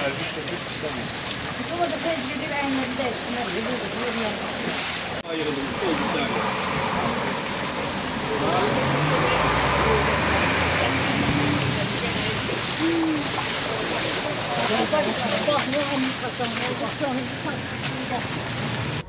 Erbiş Sokak İstanbul. Ama da tecrübe aynı dersine Ayıralım. Oldu zaten. Bak ne anlatacağım.